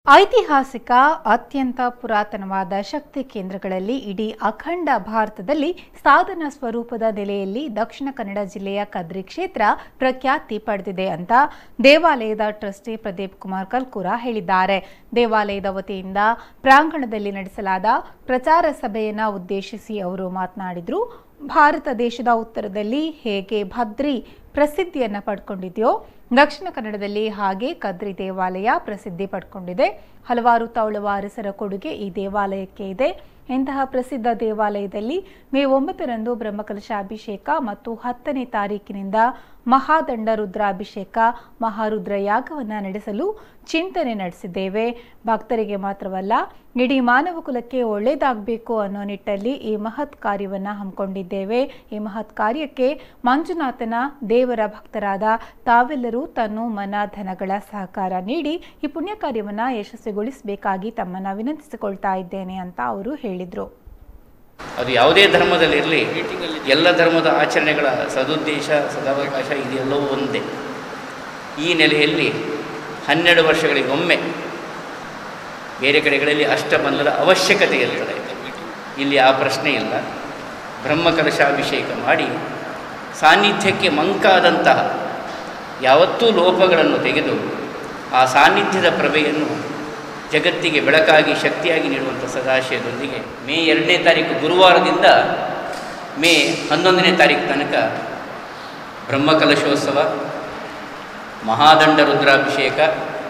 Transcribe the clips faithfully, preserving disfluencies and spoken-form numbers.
ಐತಿಹಾಸಿಕ ಅತ್ಯಂತ ಪುರಾತನವಾದ ಶಕ್ತಿ ಕೇಂದ್ರಗಳಲ್ಲಿ ಇಡೀ ಅಖಂಡ ಭಾರತದಲ್ಲಿ ಸಾಧನ ಸ್ವರೂಪದ ನೆಲೆಯಲ್ಲಿ ದಕ್ಷಿಣ ಕನ್ನಡ ಜಿಲ್ಲೆಯ ಕದ್ರಿ ಕ್ಷೇತ್ರ ಪ್ರಖ್ಯಾತಿ ಪಡೆದಿದೆ ಅಂತ ದೇವಾಲಯದ ಟ್ರಸ್ಟಿ ಪ್ರದೀಪ್ ಕುಮಾರ್ ಕಲ್ಕೂರ ಹೇಳಿದ್ದಾರೆ. ದೇವಾಲಯದ ವತಿಯಿಂದ ಪ್ರಾಂಗಣದಲ್ಲಿ ನಡೆಸಲಾದ ಪ್ರಚಾರ ಸಭೆಯನ್ನು ಉದ್ದೇಶಿಸಿ ಅವರು ಮಾತನಾಡಿದರು. ಭಾರತ ದೇಶದ ಉತ್ತರದಲ್ಲಿ ಹೇಗೆ ಭದ್ರಿ ಪ್ರಸಿದ್ಧಿಯನ್ನು ಪಡ್ಕೊಂಡಿದೆಯೋ ದಕ್ಷಿಣ ಕನ್ನಡದಲ್ಲಿ ಹಾಗೆ ಕದ್ರಿ ದೇವಾಲಯ ಪ್ರಸಿದ್ಧಿ ಪಡ್ಕೊಂಡಿದೆ. ಹಲವಾರು ತೌಳುವ ಅರಸರ ಕೊಡುಗೆ ಈ ದೇವಾಲಯಕ್ಕೆ ಇದೆ. ಇಂತಹ ಪ್ರಸಿದ್ಧ ದೇವಾಲಯದಲ್ಲಿ ಮೇ ಒಂಬತ್ತರಂದು ಬ್ರಹ್ಮಕಲಶಾಭಿಷೇಕ ಮತ್ತು ಹತ್ತನೇ ತಾರೀಕಿನಿಂದ ಮಹಾದಂಡ ರುದ್ರಾಭಿಷೇಕ ಮಹಾರುದ್ರ ಯಾಗವನ್ನು ನಡೆಸಲು ಚಿಂತನೆ ನಡೆಸಿದ್ದೇವೆ. ಭಕ್ತರಿಗೆ ಮಾತ್ರವಲ್ಲ, ಇಡೀ ಮಾನವ ಕುಲಕ್ಕೆ ಒಳ್ಳೆಯದಾಗಬೇಕು ಅನ್ನೋ ನಿಟ್ಟಲ್ಲಿ ಈ ಮಹತ್ ಕಾರ್ಯವನ್ನು ಹಮ್ಮಿಕೊಂಡಿದ್ದೇವೆ. ಈ ಮಹತ್ ಕಾರ್ಯಕ್ಕೆ ಮಂಜುನಾಥನ ದೇವರ ಭಕ್ತರಾದ ತಾವೆಲ್ಲರೂ ತನ್ನು ಮನ ಧನಗಳ ಸಹಕಾರ ನೀಡಿ ಈ ಪುಣ್ಯ ಕಾರ್ಯವನ್ನು ಯಶಸ್ವಿಗೊಳಿಸಬೇಕಾಗಿ ತಮ್ಮನ್ನು ವಿನಂತಿಸಿಕೊಳ್ತಾ ಇದ್ದೇನೆ ಅಂತ ಅವರು ಹೇಳಿದರು. ಅದು ಯಾವುದೇ ಧರ್ಮದಲ್ಲಿರಲಿ, ಎಲ್ಲ ಧರ್ಮದ ಆಚರಣೆಗಳ ಸದುದ್ದೇಶ ಸದಾವಕಾಶ ಇದೆಲ್ಲವೂ ಒಂದೇ. ಈ ನೆಲೆಯಲ್ಲಿ ಹನ್ನೆರಡು ವರ್ಷಗಳಿಗೊಮ್ಮೆ ಬೇರೆ ಕಡೆಗಳಲ್ಲಿ ಅಷ್ಟಬಂಧದ ಅವಶ್ಯಕತೆ ಇರ್ತದೆ. ಇಲ್ಲಿ ಆ ಪ್ರಶ್ನೆ ಇಲ್ಲ. ಬ್ರಹ್ಮಕಲಶಾಭಿಷೇಕ ಮಾಡಿ ಸಾನ್ನಿಧ್ಯಕ್ಕೆ ಮಂಕಾದಂತಹ ಯಾವತ್ತೂ ಲೋಪಗಳನ್ನು ತೆಗೆದು ಆ ಸಾನ್ನಿಧ್ಯದ ಪ್ರಭೆಯನ್ನು ಜಗತ್ತಿಗೆ ಬೆಳಕಾಗಿ ಶಕ್ತಿಯಾಗಿ ನೀಡುವಂಥ ಸದಾಶಯದೊಂದಿಗೆ ಮೇ ಎರಡನೇ ತಾರೀಕು ಗುರುವಾರದಿಂದ ಮೇ ಹನ್ನೊಂದನೇ ತಾರೀಕು ತನಕ ಬ್ರಹ್ಮಕಲಶೋತ್ಸವ, ಮಹಾದಂಡ ರುದ್ರಾಭಿಷೇಕ,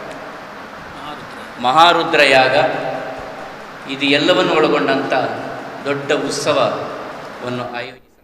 ಮಹಾರುದ್ರಯಾಗ ಇದು ಎಲ್ಲವನ್ನು ಒಳಗೊಂಡಂಥ ದೊಡ್ಡ ಉತ್ಸವವನ್ನು ಆಯೋಜಿಸಿ